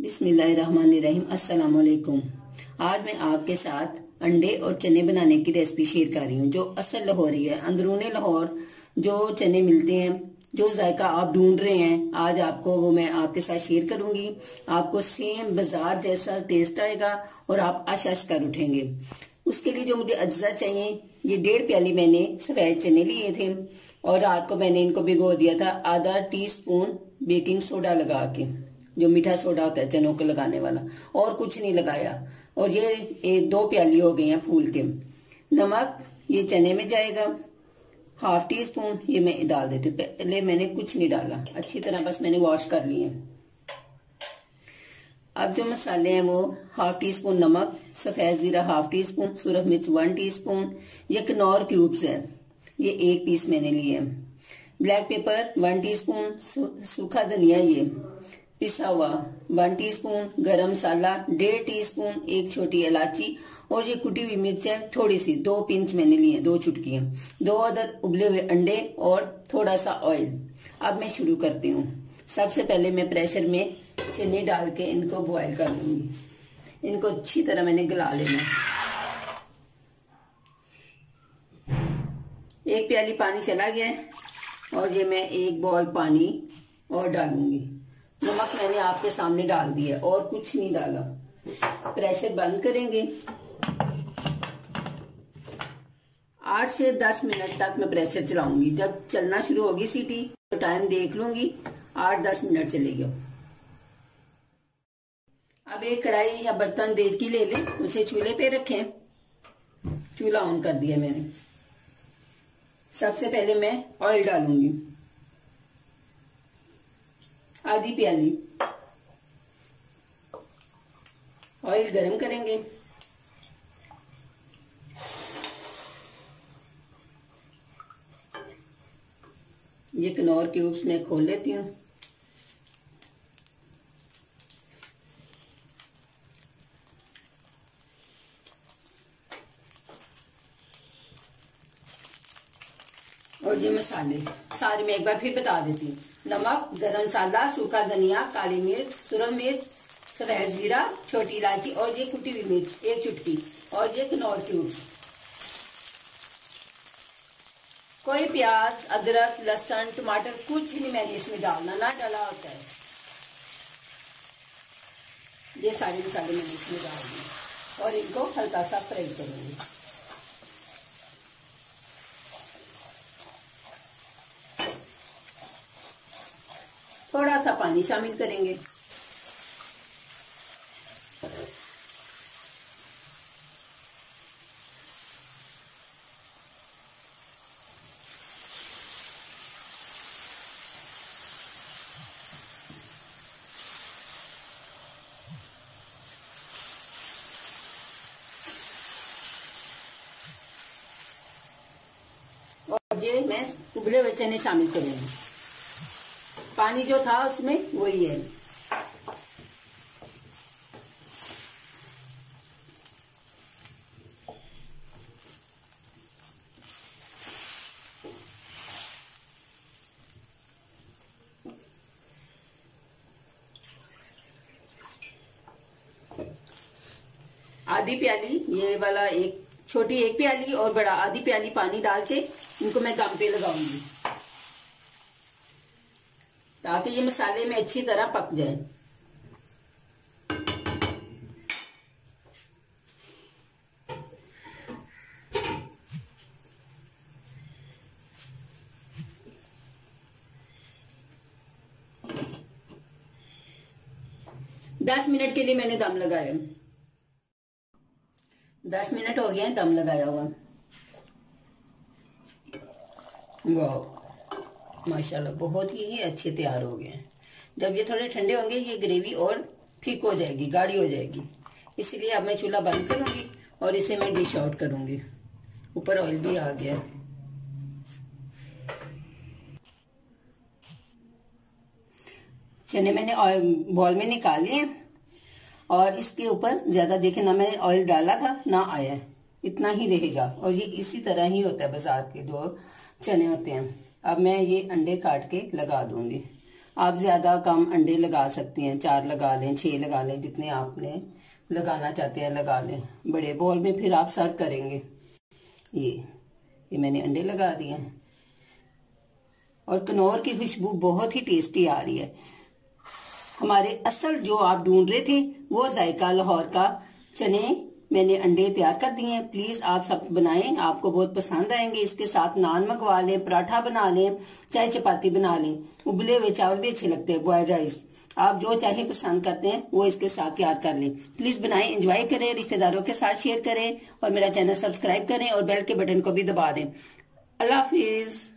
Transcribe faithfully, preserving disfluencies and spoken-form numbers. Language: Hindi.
बिस्मिल्लाहिर्रहमानिर्रहीम। अस्सलाम वालेकुम। आज मैं आपके साथ अंडे और चने बनाने की रेसिपी शेयर कर रही हूँ जो असल लाहौरी है। अंदरूनी लाहौर जो चने मिलते हैं, जो जायका आप ढूंढ रहे हैं, आज आपको वो मैं आपके साथ शेयर करूंगी। आपको सेम बाजार जैसा टेस्ट आएगा और आप आश आश कर उठेंगे। उसके लिए जो मुझे अज्जा चाहिए, ये डेढ़ प्याली मैंने सफेद चने लिए थे और रात को मैंने इनको भिगो दिया था आधा टी स्पून बेकिंग सोडा लगा के, जो मीठा सोडा होता है चनों को लगाने वाला, और कुछ नहीं लगाया। और ये एक दो प्याली हो गई हैं फूल के। नमक ये चने में जाएगा, हाफ टी स्पून ये मैं डाल देती हूँ। पहले मैंने कुछ नहीं डाला, अच्छी तरह बस मैंने वॉश कर लिए। अब जो मसाले हैं वो हाफ टी स्पून नमक, सफेद जीरा हाफ टी स्पून, सूरज मिर्च वन टी स्पून, ये कनौर क्यूब्स है ये एक पीस मैंने लिए, black pepper one teaspoon, सूखा धनिया ये पिसा हुआ वन टीस्पून, गरम मसाला डेढ़ टी स्पून, एक छोटी इलायची, और ये कुटी हुई मिर्च है थोड़ी सी, दो पिंच मैंने लिए, दो चुटकी, दो अदद उबले हुए अंडे और थोड़ा सा ऑयल। अब मैं शुरू करती हूँ। सबसे पहले मैं प्रेशर में चने डाल के इनको बॉईल कर लूंगी। इनको अच्छी तरह मैंने गला लेना। एक प्याली पानी चला गया है और ये मैं एक बॉल पानी और डालूंगी। नमक मैंने आपके सामने डाल दिया और कुछ नहीं डाला। प्रेशर बंद करेंगे। आठ से दस मिनट तक मैं प्रेशर चलाऊंगी। जब चलना शुरू होगी सीटी तो टाइम देख लूंगी, आठ दस मिनट चलेगी। अब एक कढ़ाई या बर्तन देख की ले लें, उसे चूल्हे पे रखें। चूल्हा ऑन कर दिया मैंने। सबसे पहले मैं ऑयल डालूंगी, आधी प्याली ऑयल गरम करेंगे। ये कनौर क्यूब्स में खोल लेती हूँ। और ये मसाले सारे मैं एक बार फिर बता देती हूँ। नमक, गरम मसाला, सूखा धनिया, काली मिर्च, सूरज मिर्च, सफेद जीरा, छोटी इलायची और ये कुटी हुई मिर्च एक चुटकी, और ये कनौर क्यूब्स। कोई प्याज, अदरक, लहसुन, टमाटर कुछ नहीं मैंने इसमें डालना, ना डाला होता है। ये सारे मसाले मैंने इसमें डाल दिए और इनको हल्का सा फ्राई करूंगी। थोड़ा सा पानी शामिल करेंगे। और ये मैं उबले हुए चने शामिल करूंगी। पानी जो था उसमें वही है। आधी प्याली ये वाला, एक छोटी एक प्याली और बड़ा आधी प्याली पानी डाल के इनको मैं दम पे लगाऊंगी ताकि ये मसाले में अच्छी तरह पक जाए। दस मिनट के लिए मैंने दम लगाया। दस मिनट हो गए हैं दम लगाया हुआ। वाह माशाल्लाह, बहुत ही अच्छे तैयार हो गए हैं। जब ये थोड़े ठंडे होंगे ये ग्रेवी और ठीक हो जाएगी, गाढ़ी हो जाएगी। इसलिए अब मैं चूल्हा बंद करूंगी और इसे मैं डिश आउट करूंगी। ऊपर ऑयल भी आ गया। चने मैंने बॉल में निकाल लिए और इसके ऊपर ज्यादा देखे ना मैंने ऑयल डाला था ना आया, इतना ही रहेगा। और ये इसी तरह ही होता है बाजार के जो चने होते हैं। अब मैं ये अंडे काट के लगा दूंगी। आप ज्यादा कम अंडे लगा सकते हैं, चार लगा लें, छह लगा लें, जितने आपने लगाना चाहते हैं लगा लें। बड़े बॉल में फिर आप सर्व करेंगे। ये ये मैंने अंडे लगा दिए हैं और कनौर की खुशबू बहुत ही टेस्टी आ रही है। हमारे असल जो आप ढूंढ रहे थे वो जायका लाहौर का चने मैंने अंडे तैयार कर दिए हैं। प्लीज आप सब बनाएं, आपको बहुत पसंद आएंगे। इसके साथ नान मंगवा लें, पराठा बना लें, चाहे चपाती बना लें। उबले हुए चावल भी अच्छे लगते हैं, बॉयल्ड राइस, आप जो चाहे पसंद करते हैं वो इसके साथ याद कर लें। प्लीज बनाएं, एंजॉय करें, रिश्तेदारों के साथ शेयर करें और मेरा चैनल सब्सक्राइब करें और बेल के बटन को भी दबा दें। अल्लाह हाफिज।